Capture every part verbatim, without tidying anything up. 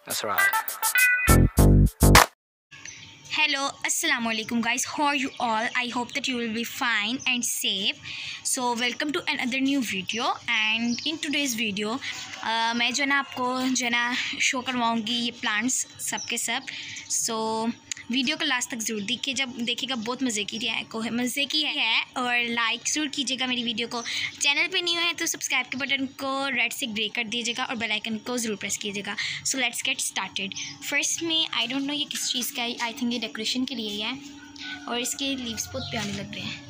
That's right. Hello, assalamu alaikum guys. How are you all? I hope that you will be fine and safe. So welcome to another new video. And in today's video uh, मैं जो ना आपको जो ना show करवाऊँगी ये plants सब के सब. So वीडियो को लास्ट तक ज़रूर देखिए, जब देखिएगा बहुत मज़े की को मज़े की है. और लाइक ज़रूर कीजिएगा मेरी वीडियो को. चैनल पे न्यू है तो सब्सक्राइब के बटन को रेड से ग्रे कर दीजिएगा और बेल आइकन को ज़रूर प्रेस कीजिएगा. So let's get started. First में आई डोंट नो ये किस चीज़ का है. आई थिंक ये डेकोरेशन के लिए ही है और इसके लीव्स बहुत प्यारे लग रहे हैं.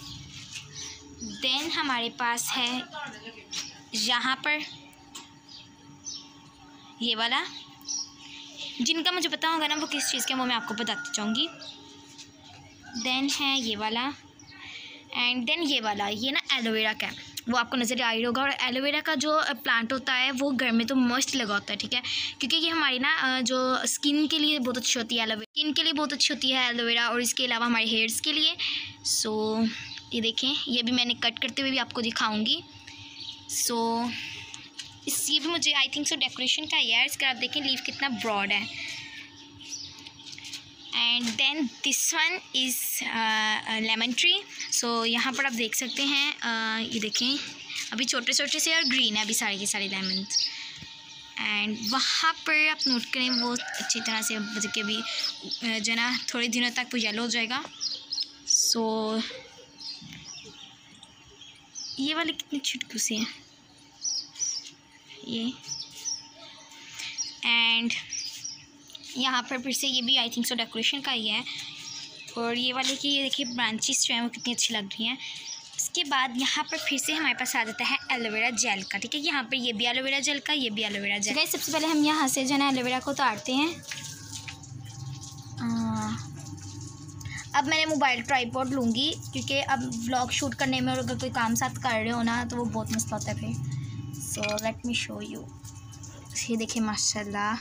देन हमारे पास है यहाँ पर ये वाला, जिनका मुझे पता होगा ना वो किस चीज़ का वो मैं आपको बताती जाऊँगी. देन है ये वाला एंड देन ये वाला. ये ना एलोवेरा का है, वो आपको नज़र आ रही होगा. और एलोवेरा का जो प्लांट होता है वो घर में तो मस्त लगा होता है, ठीक है, क्योंकि ये हमारी ना जो स्किन के लिए बहुत अच्छी होती है. एलोवेरा स्किन के लिए बहुत अच्छी होती है एलोवेरा, और इसके अलावा हमारे हेयर्स के लिए. सो ये देखें, ये भी मैंने कट करते हुए भी आपको दिखाऊँगी. सो इस ये भी मुझे आई थिंक सो डेकोरेशन का है. इसका आप देखें लीफ कितना ब्रॉड है. And then this one is lemon tree. So यहाँ पर आप देख सकते हैं, uh, ये देखें अभी छोटे छोटे से और ग्रीन है अभी सारे के सारे लेमन. एंड वहाँ पर आप नोट करें वो अच्छी तरह से मतलब कि अभी uh, जो है ना थोड़े दिनों तक वो येलो हो जाएगा. सो so, ये वाले कितने छुटकू से हैं ये. एंड यहाँ पर फिर से ये भी आई थिंक सो डेकोरेशन का ही है. और ये वाले की ये देखिए ब्रांचेस जो हैं वो कितनी अच्छी लग रही हैं. इसके बाद यहाँ पर फिर से हमारे पास आ जाता है एलोवेरा जेल का, ठीक है. यहाँ पर ये भी एलोवेरा जेल का, ये भी एलोवेरा जेल का. सबसे पहले हम यहाँ से जो है ना एलोवेरा को उतारते हैं. आ, अब मैंने मोबाइल ट्राइपॉड लूँगी क्योंकि अब व्लॉग शूट करने में और अगर कोई काम साथ कर रहे हो ना तो वो बहुत मस्त होता है फिर. So let me show you. ये देखिए माशाल्लाह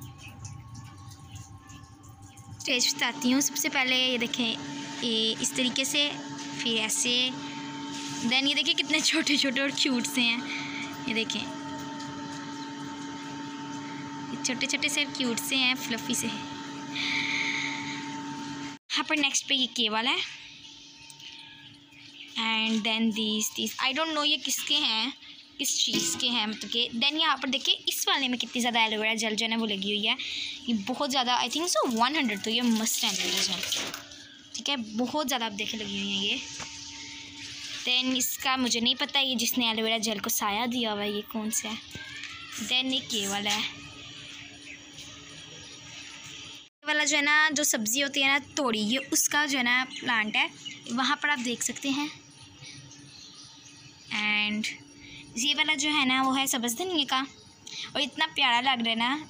स्टेज बताती हूँ. सबसे पहले ये देखें ये इस तरीके से, फिर ऐसे. देन ये देखिए कितने छोटे छोटे और क्यूट से हैं. ये देखें ये छोटे छोटे से क्यूट से हैं, फ्लफ़ी से. यहाँ पर नेक्स्ट पे ये के वाला है. And then this this I don't know ये किसके हैं, किस चीज़ के हैं मतलब कि. देन यहाँ पर देखिए इस वाले में कितनी ज़्यादा एलोवेरा जेल जो है ना वो लगी हुई है. ये बहुत ज़्यादा I think so one hundred तो ये मस्त है एलोवेरा जेल, ठीक है, बहुत ज़्यादा आप देखे लगी हुई हैं ये. देन इसका मुझे नहीं पता ये जिसने एलोवेरा जेल को साया दिया हुआ है ये कौन सा है. देन एक ये वाला है, ये वाला जो है ना जो सब्ज़ी होती है ना तोड़ी, ये उसका जो है ना प्लांट है. वहाँ पर आप देख सकते हैं. एंड ये वाला जो है ना वो है सब्ज़ धनिया का और इतना प्यारा लग रहा है ना.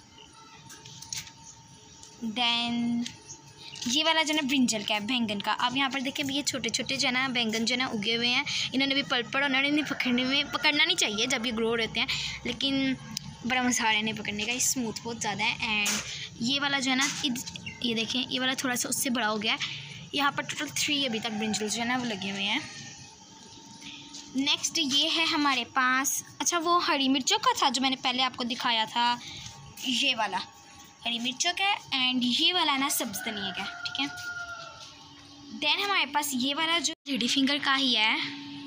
देन ये वाला जो है ना ब्रिंजल का है, बैंगन का. अब यहाँ पर देखिए ये छोटे छोटे जो है ना बैंगन जो है ना उगे हुए हैं. इन्होंने भी पल पड़ उन्होंने इन्हें पकड़ने में पकड़ना नहीं चाहिए जब ये ग्रो रहते हैं, लेकिन बड़ा मज़ा आ रहा है इन्हें पकड़ने का. ये स्मूथ बहुत ज़्यादा है. एंड ये वाला जो है ना ये देखें ये वाला थोड़ा सा उससे बड़ा हो गया. यहाँ पर टोटल थ्री अभी तक ब्रिंजल जो है ना वो लगे हुए हैं. नेक्स्ट ये है हमारे पास, अच्छा वो हरी मिर्चों का था जो मैंने पहले आपको दिखाया था, ये वाला हरी मिर्चों का. एंड ये वाला ना सब्ज़ धनिया का, ठीक है. देन हमारे पास ये वाला जो लेडी फिंगर का ही है,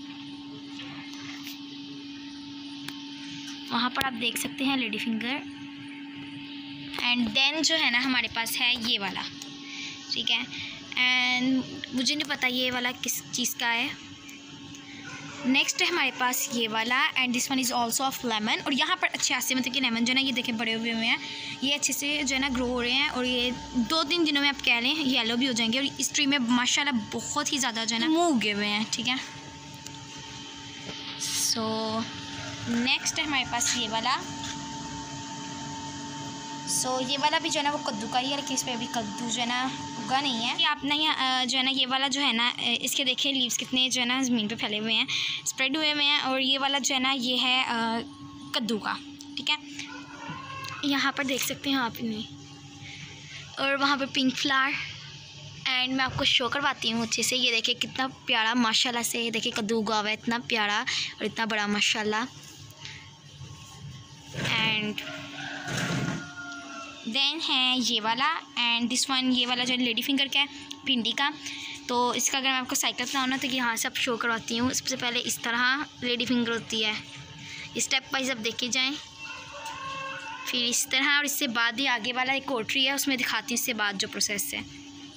वहाँ पर आप देख सकते हैं लेडी फिंगर. एंड देन जो है ना हमारे पास है ये वाला, ठीक है. एंड मुझे नहीं पता ये वाला किस चीज़ का है. नेक्स्ट है हमारे पास ये वाला. And this one is also of lemon. और यहाँ पर अच्छे से मतलब कि लेमन जो है ना ये देखें बड़े हुए हुए हैं, ये अच्छे से जो है ना ग्रो हो रहे हैं. और ये दो तीन दिनों में आप कह लें येलो भी हो जाएंगे. और इस ट्री में माशाल्लाह बहुत ही ज़्यादा जो है ना मुँह उगे हुए हैं, ठीक है. सो नेक्स्ट है हमारे पास ये वाला. सो so, ये वाला भी जो है ना वो कद्दू का ही है, लेकिन इस पर अभी कद्दू जो है ना उगा नहीं है. ये आप ना यहाँ जो है ना ये वाला जो है ना इसके देखें लीव्स कितने जो है ना ज़मीन पे फैले हुए हैं, स्प्रेड हुए हुए हैं. और ये वाला जो है ना ये है आ, कद्दू का, ठीक है. यहाँ पर देख सकते हैं आप इन्हें. और वहाँ पर पिंक फ्लावर. एंड मैं आपको शो करवाती हूँ अच्छे से. ये देखिए कितना प्यारा माशाल्लाह से, ये देखिए कद्दू उगा हुआ है इतना प्यारा और इतना बड़ा माशाल्लाह. एंड देन है ये वाला एंड दिस वन, ये वाला जो है लेडी फिंगर का है, भिंडी का। तो इसका अगर मैं आपको साइकिल बनाऊँ ना तो यहाँ से आप शो करवाती हूँ। सबसे पहले इस तरह लेडी फिंगर होती है, स्टेप वाइज आप देखे जाएँ, फिर इस तरह, और इससे बाद ही आगे वाला एक कोटरी है उसमें दिखाती हूँ इससे बाद जो प्रोसेस है।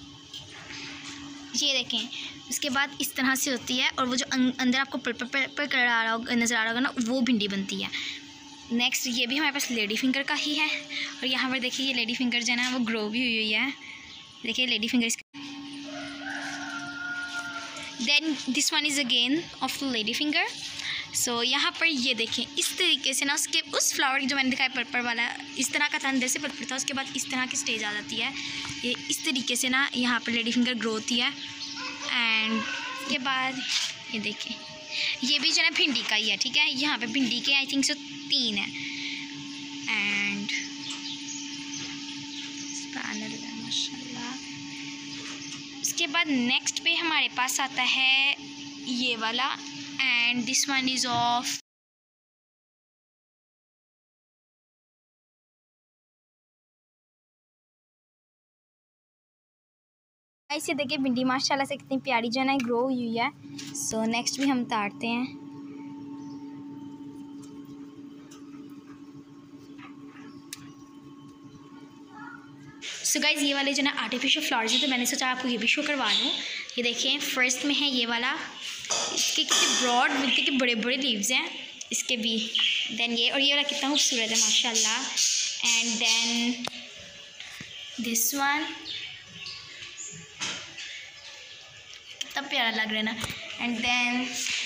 ये देखें, उसके बाद इस तरह से होती है और वो जो अंदर आपको पर्पल पर्पल कलर आ रहा होगा, नज़र आ रहा होगा ना, वो भिंडी बनती है। नेक्स्ट ये भी हमारे पास लेडी फिंगर का ही है और यहाँ पर देखिए ये लेडी फिंगर जो है ना वो ग्रो भी हुई हुई है, देखिए lady finger. Then this one is again of the lady finger. So यहाँ पर ये देखें इस तरीके से ना उसके उस फ्लावर जो मैंने दिखाया पर्पल वाला, इस तरह का था, अंदर से पर्पल था, उसके बाद इस तरह की स्टेज आ जाती है। ये इस तरीके से ना यहाँ पर लेडी फिंगर ग्रो होती है। एंड के बाद ये देखें ये भी जो है भिंडी का ही है, ठीक है। यहाँ पे भिंडी के आई थिंक सो तीन है। एंड माशाल्लाह। उसके बाद नेक्स्ट पे हमारे पास आता है ये वाला and this one is of ऐसे देखिए भिंडी माशाल्लाह से कितनी प्यारी जो है ना ग्रो हुई है। सो नेक्स्ट भी हम उतारते हैं। सो so गाइज़ ये वाले जो ना आर्टिफिशियल फ्लावर्स हैं तो मैंने सोचा आपको ये भी शो करवा दूँ। ये देखें फर्स्ट में है ये वाला, इसके कितने ब्रॉड मिलते के बड़े बड़े लीव्स हैं इसके भी। देन ये, और ये वाला कितना खूबसूरत है माशाल्लाह। एंड देन दिस वन कितना प्यारा लग रहा है ना। एंड देन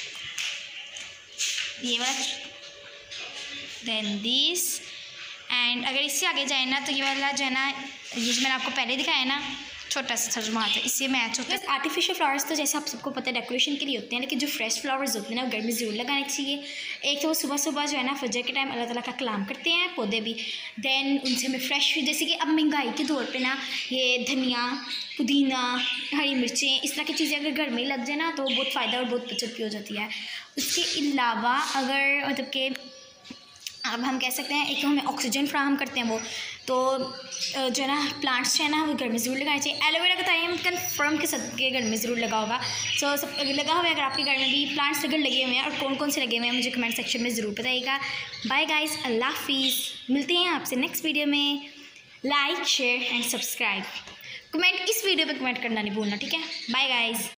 ये वाला, देन दिस। एंड अगर इससे आगे जाए ना तो ये वाला जो है ना, ये जो मैंने आपको पहले दिखाया है ना छोटा सा तर्जुमा था, इससे मैच होता है। आर्टिफिशियल फ्लावर्स तो जैसे आप सबको पता है डेकोरेशन के लिए होते हैं, लेकिन जो फ्रेश फ्लावर्स होते हैं ना वो घर में ज़रूर लगाने चाहिए। एक तो वो सुबह सुबह जो है ना फजर के टाइम अल्लाह ताला का कलाम करते हैं पौधे भी, देन उनसे हमें फ्रेश, जैसे कि अब महंगाई के दौर पे ना ये धनिया, पुदीना, हरी मिर्चें, इस तरह की चीज़ें अगर घर में लग जाए ना तो बहुत फ़ायदा और बहुत बचत की हो जाती है। उसके अलावा अगर मतलब कि अब हम कह सकते हैं एक तो हमें ऑक्सीजन फ्राहम करते हैं वो, तो जो है ना प्लांट्स जो है ना वो घर में ज़रूर लगाने चाहिए। एलोवेरा का तो हम कन्फर्म के सबके घर में ज़रूर लगा होगा। सो सब लगा हुआ है, अगर आपके घर में भी प्लांट्स अगर लगे हुए हैं और कौन कौन से लगे हुए हैं मुझे कमेंट सेक्शन में ज़रूर बताइएगा। बाय गाइस, अल्लाह हाफिज़, मिलते हैं आपसे नेक्स्ट वीडियो में। Like share and subscribe, comment इस वीडियो पर कमेंट करना नहीं भूलना, ठीक है। Bye guys.